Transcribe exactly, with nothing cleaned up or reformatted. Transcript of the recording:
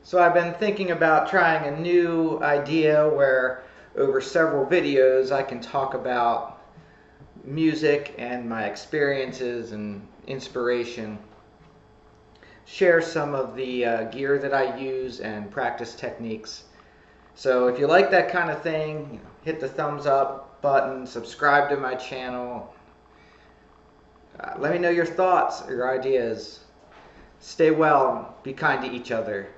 So I've been thinking about trying a new idea where over several videos I can talk about music and my experiences and inspiration, share some of the uh, gear that I use and practice techniques. So if you like that kind of thing, hit the thumbs up button, subscribe to my channel. Uh, let me know your thoughts, your ideas. Stay well, be kind to each other.